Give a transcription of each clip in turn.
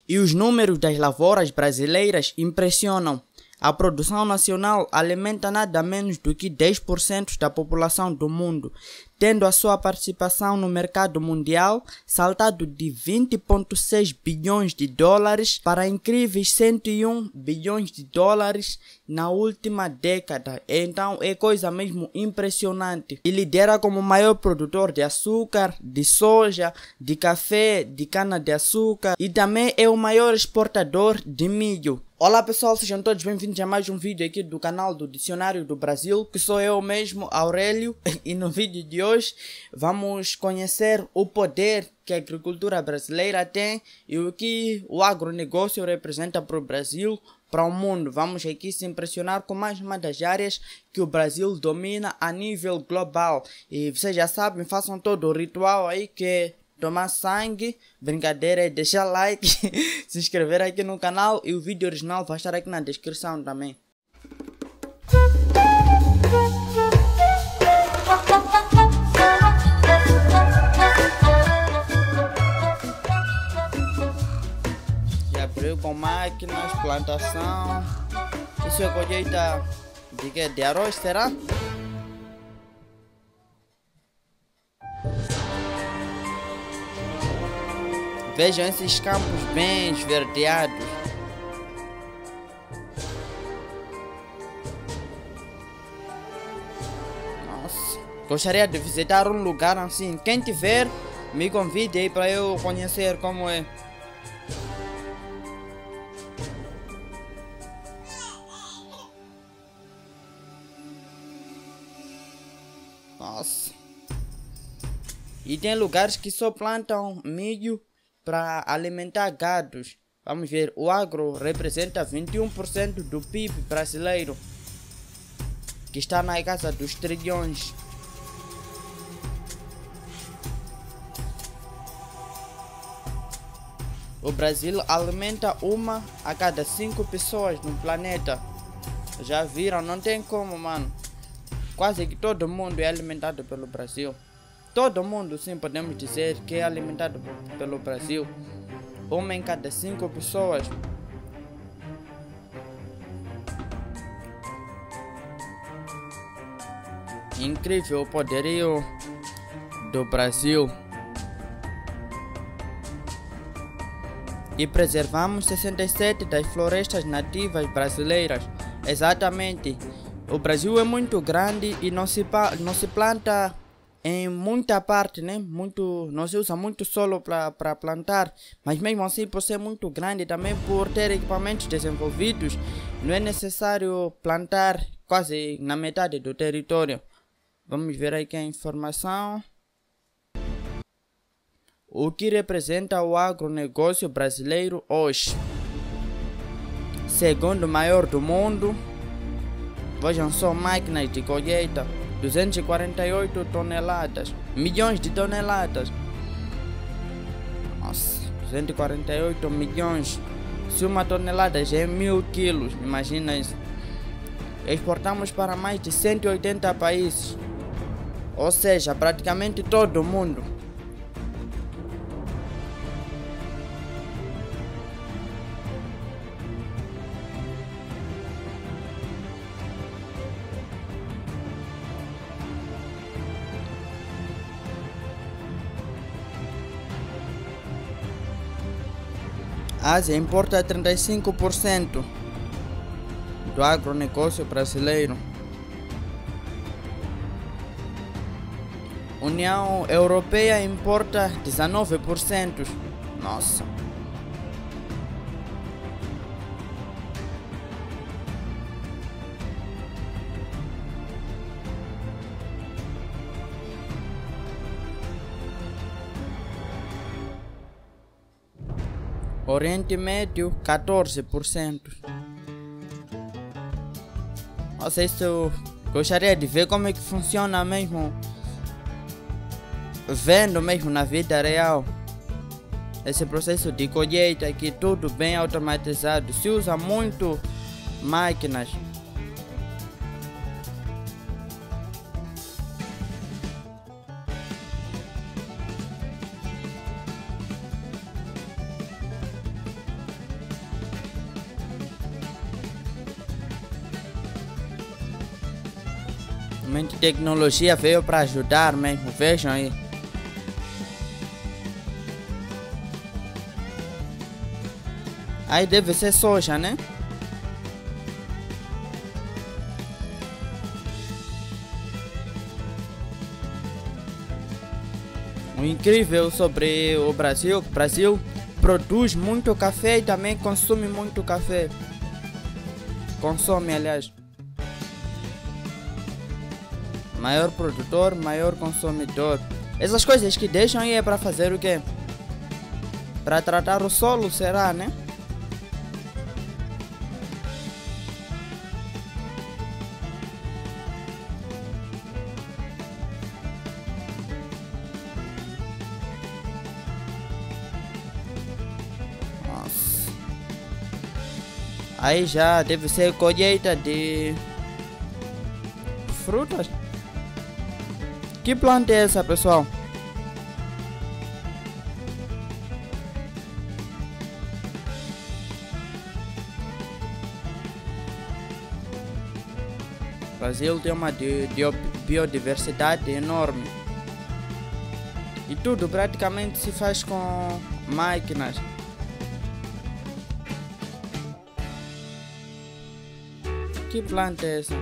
E os números das lavouras brasileiras impressionam. A produção nacional alimenta nada menos do que 10% da população do mundo, tendo a sua participação no mercado mundial saltado de 20,6 bilhões de dólares para incríveis 101 bilhões de dólares na última década. Então é coisa mesmo impressionante. E lidera como maior produtor de açúcar, de soja, de café, de cana-de-açúcar e também é o maior exportador de milho. Olá pessoal, sejam todos bem-vindos a mais um vídeo aqui do canal do Dicionário do Brasil, que sou eu mesmo, Aurélio, e no vídeo de hoje vamos conhecer o poder que a agricultura brasileira tem e o que o agronegócio representa para o Brasil, para o mundo. Vamos aqui se impressionar com mais uma das áreas que o Brasil domina a nível global. E vocês já sabem, façam todo o ritual aí que é tomar sangue, brincadeira é deixar like, se inscrever aqui no canal e o vídeo original vai estar aqui na descrição também. Já abriu com máquinas, plantação. Isso é colheita de quê? De arroz, será? Vejam esses campos bem esverdeados. Nossa, gostaria de visitar um lugar assim. Quem tiver, me convide aí para eu conhecer como é. Nossa. E tem lugares que só plantam milho para alimentar gados. Vamos ver, o agro representa 21% do PIB brasileiro, que está na casa dos trilhões. O Brasil alimenta 1 a cada 5 pessoas no planeta. Já viram? Não tem como, mano. Quase que todo mundo é alimentado pelo Brasil. Todo mundo, sim, podemos dizer que é alimentado pelo Brasil. 1 em cada 5 pessoas. Incrível o poderio do Brasil. E preservamos 67 das florestas nativas brasileiras. Exatamente. O Brasil é muito grande e não se planta em muita parte, né? Não se usa muito solo para plantar, mas mesmo assim, por ser muito grande, também por ter equipamentos desenvolvidos, não é necessário plantar quase na metade do território. Vamos ver aqui a informação. O que representa o agronegócio brasileiro hoje? Segundo maior do mundo. Vejam só, máquinas de colheita. 248 toneladas, milhões de toneladas. Nossa, 248 milhões. Se uma tonelada já é 1000 quilos, imagina isso. Exportamos para mais de 180 países, ou seja, praticamente todo mundo. A Ásia importa 35% do agronegócio brasileiro. União Europeia importa 19%. Nossa. Oriente Médio, 14%. Nossa, isso gostaria de ver como é que funciona mesmo. Vendo mesmo na vida real. Esse processo de colheita aqui, tudo bem automatizado. Se usa muito máquinas. Realmente tecnologia veio para ajudar mesmo, vejam aí. Aí deve ser soja, né? O incrível sobre o Brasil produz muito café e também consome muito café. Consome, aliás. Maior produtor, maior consumidor. Essas coisas que deixam aí é para fazer o quê? Para tratar o solo, será, né? Nossa. Aí já deve ser colheita de frutas. Que planta é essa, pessoal? O Brasil tem uma biodiversidade enorme. E tudo praticamente se faz com máquinas. Que planta é essa?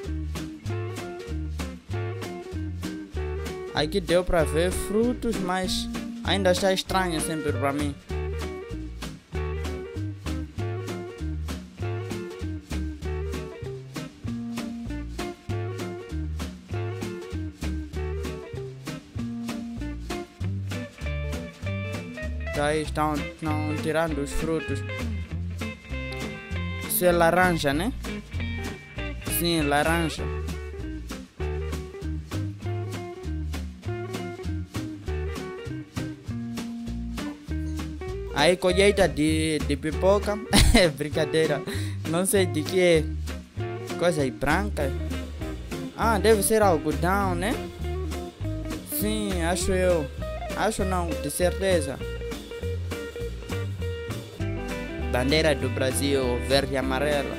Aqui deu para ver frutos, mas ainda está estranho sempre para mim. Aí estão tirando os frutos. Isso é laranja, né? Sim, laranja. Aí colheita de pipoca. É brincadeira. Não sei de que é. Coisa aí branca. Ah, deve ser algodão, né? Sim, acho eu. Acho não, de certeza. Bandeira do Brasil, verde e amarela.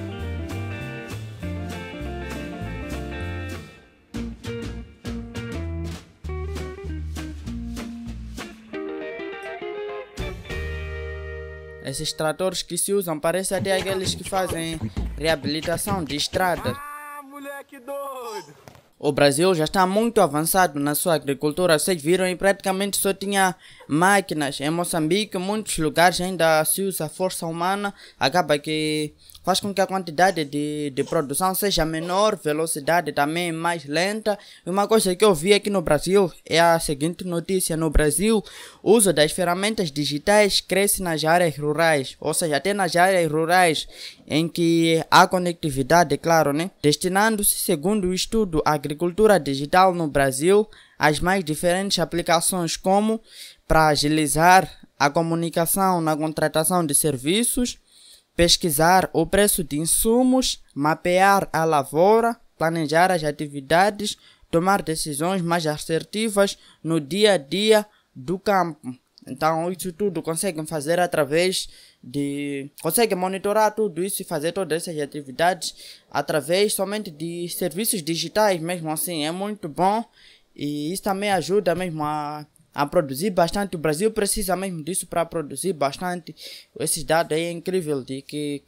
Esses tratores que se usam parecem até aqueles que fazem reabilitação de estradas. Ah, moleque doido! O Brasil já está muito avançado na sua agricultura. Vocês viram e praticamente só tinha máquinas. Em Moçambique, em muitos lugares ainda se usa a força humana. Acaba que faz com que a quantidade de produção seja menor, velocidade também mais lenta. E uma coisa que eu vi aqui no Brasil é a seguinte notícia. No Brasil, o uso das ferramentas digitais cresce nas áreas rurais. Ou seja, até nas áreas rurais em que há conectividade, claro, né? Destinando-se, segundo o estudo Agricultura Digital no Brasil, às mais diferentes aplicações como para agilizar a comunicação na contratação de serviços, pesquisar o preço de insumos, mapear a lavoura, planejar as atividades, tomar decisões mais assertivas no dia a dia do campo. Então, isso tudo conseguem fazer através de... Conseguem monitorar tudo isso e fazer todas essas atividades através somente de serviços digitais, mesmo assim. É muito bom e isso também ajuda mesmo a produzir bastante. O Brasil precisa mesmo disso para produzir bastante. Esses dados aí é incrível de que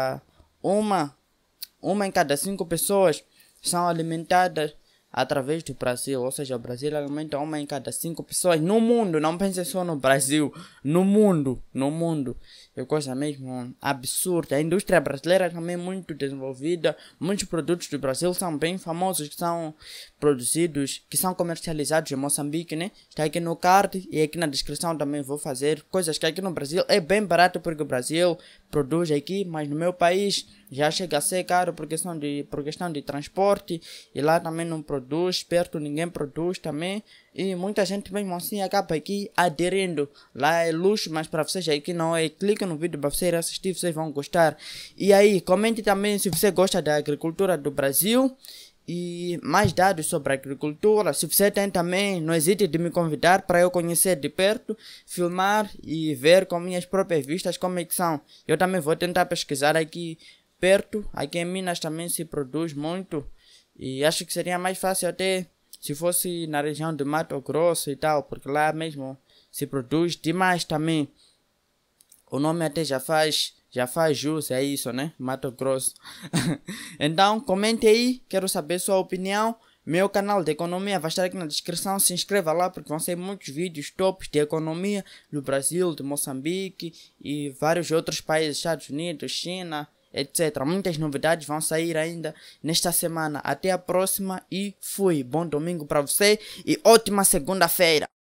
uma em cada 5 pessoas são alimentadas através do Brasil, ou seja, o Brasil alimenta uma em cada 5 pessoas no mundo. Não pense só no Brasil, no mundo. É coisa mesmo absurda. A indústria brasileira também é muito desenvolvida. Muitos produtos do Brasil são bem famosos, que são produzidos, que são comercializados em Moçambique, né? Está aqui no card e aqui na descrição também vou fazer coisas que aqui no Brasil é bem barato, porque o Brasil produz aqui, mas no meu país já chega a ser caro por questão de transporte, e lá também não produz, perto ninguém produz também, e muita gente mesmo assim acaba aqui aderindo. Lá é luxo, mas para vocês aqui não é. Clica no vídeo para vocês assistir, vocês vão gostar. E aí, comente também se você gosta da agricultura do Brasil e mais dados sobre a agricultura. Se você tem também, não hesite de me convidar para eu conhecer de perto, filmar e ver com minhas próprias vistas como é que são. Eu também vou tentar pesquisar aqui perto. Aqui em Minas também se produz muito E acho que seria mais fácil até se fosse na região de Mato Grosso e tal, porque lá mesmo se produz demais também. O nome até já faz jus, é isso, né? Mato Grosso. Então, comente aí, quero saber sua opinião. Meu canal de economia vai estar aqui na descrição, se inscreva lá porque vão ser muitos vídeos tops de economia do Brasil, de Moçambique e vários outros países, Estados Unidos, China, etc. Muitas novidades vão sair ainda nesta semana. Até a próxima e fui. Bom domingo para você e ótima segunda-feira.